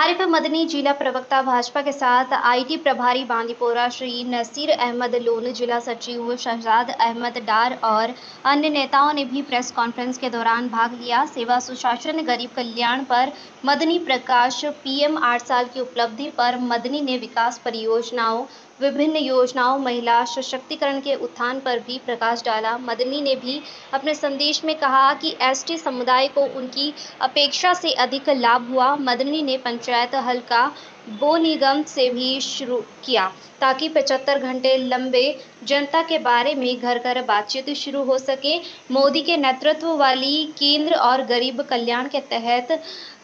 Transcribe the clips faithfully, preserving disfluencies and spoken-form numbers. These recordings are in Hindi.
आरिफ मदनी जिला प्रवक्ता भाजपा के साथ आईटी प्रभारी बांदीपोरा श्री नसीर अहमद लोन, जिला सचिव शहजाद अहमद डार और अन्य नेताओं ने भी प्रेस कॉन्फ्रेंस के दौरान भाग लिया। सेवा सुशासन गरीब कल्याण पर मदनी प्रकाश, पीएम आठ साल की उपलब्धि पर मदनी ने विकास परियोजनाओं, विभिन्न योजनाओं, महिला सशक्तिकरण के उत्थान पर भी प्रकाश डाला। मदनी ने भी अपने संदेश में कहा कि एसटी समुदाय को उनकी अपेक्षा से अधिक लाभ हुआ। मदनी ने पंचायत हल्का बो निगम से भी शुरू किया ताकि पचहत्तर घंटे लंबे जनता के बारे में घर घर बातचीत शुरू हो सके। मोदी के नेतृत्व वाली केंद्र और गरीब कल्याण के तहत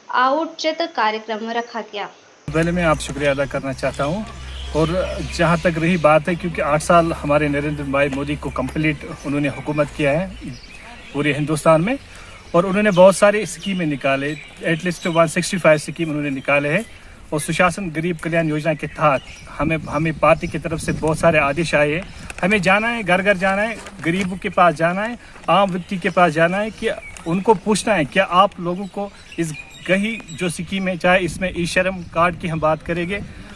आउटरीच कार्यक्रम रखा गया। पहले मैं आप शुक्रिया अदा करना चाहता हूँ। और जहाँ तक रही बात है, क्योंकि आठ साल हमारे नरेंद्र भाई मोदी को कंप्लीट उन्होंने हुकूमत किया है पूरे हिंदुस्तान में, और उन्होंने बहुत सारे स्कीमें निकाले, एटलीस्ट एक सौ पैंसठ स्कीम उन्होंने निकाले हैं। और सुशासन गरीब कल्याण योजना के तहत हमें हमें पार्टी की तरफ से बहुत सारे आदेश आए हैं। हमें जाना है, घर घर जाना है, गरीबों के पास जाना है, आम व्यक्ति के पास जाना है कि उनको पूछना है क्या आप लोगों को इस कहीं जो स्कीम है, चाहे इसमें ई श्रम कार्ड की हम बात करेंगे,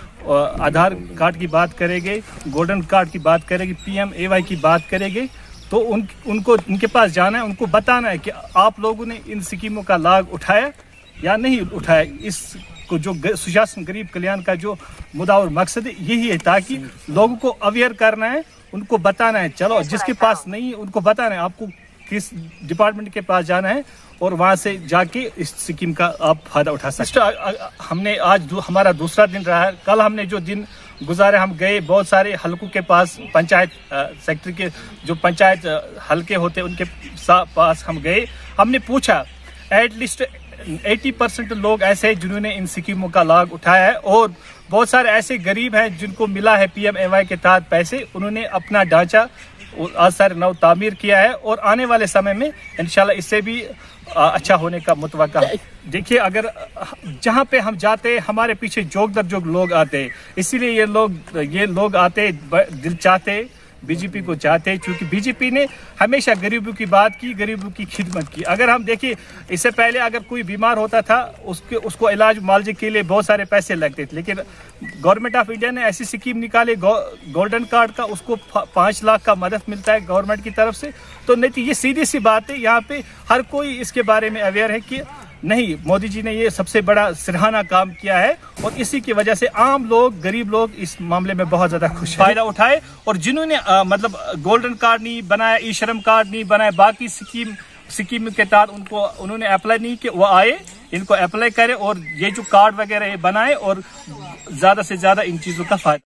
आधार कार्ड की बात करेंगे, गोल्डन कार्ड की बात करेंगे, पीएम एवाई की बात करेंगे, तो उन उनको उनके पास जाना है, उनको बताना है कि आप लोगों ने इन स्कीमों का लाभ उठाया या नहीं उठाया। इस को जो सुशासन गरीब कल्याण का जो मुद्दा और मकसद है यही है, ताकि लोगों को अवेयर करना है, उनको बताना है। चलो जिसके पास नहीं है उनको बताना है आपको किस डिपार्टमेंट के पास जाना है और वहां से जाके इस स्कीम का आप फायदा उठा सकते हैं। हमने आज दु, हमारा दूसरा दिन रहा है। कल हमने जो दिन गुजारे, हम गए बहुत सारे हलकों के पास, पंचायत सेक्टर के जो पंचायत हलके होते उनके पास हम गए। हमने पूछा, एटलीस्ट अस्सी परसेंट लोग ऐसे हैं जिन्होंने इन स्कीमों का लाभ उठाया है, और बहुत सारे ऐसे गरीब हैं जिनको मिला है पीएम एवाई के तहत पैसे, उन्होंने अपना ढांचा आज सारे नव तामीर किया है और आने वाले समय में इंशाल्लाह इससे भी अच्छा होने का मुतवक्का है। देखिए, अगर जहाँ पे हम जाते हमारे पीछे जोग दर जोग लोग आते, इसीलिए ये लोग ये लोग आते दिल चाहते बीजेपी को चाहते हैं, क्योंकि बीजेपी ने हमेशा गरीबों की बात की, गरीबों की खिदमत की। अगर हम देखिए, इससे पहले अगर कोई बीमार होता था उसके उसको इलाज मुआवजे के लिए बहुत सारे पैसे लगते थे, लेकिन गवर्नमेंट ऑफ इंडिया ने ऐसी स्कीम निकाली गो, गोल्डन कार्ड का, उसको पाँच लाख का मदद मिलता है गवर्नमेंट की तरफ से। तो नहीं, ये सीधी सी बात है, यहाँ पे हर कोई इसके बारे में अवेयर है कि नहीं, मोदी जी ने ये सबसे बड़ा सराहना काम किया है, और इसी की वजह से आम लोग, गरीब लोग इस मामले में बहुत ज्यादा खुश फायदा उठाए। और जिन्होंने आ, मतलब गोल्डन कार्ड नहीं बनाया, ई श्रम कार्ड नहीं बनाया, बाकी स्कीम स्कीम के तहत उनको उन्होंने अप्लाई नहीं किया, वो आए, इनको अप्लाई करे और ये जो कार्ड वगैरह बनाए और ज्यादा से ज्यादा इन चीजों का फायदा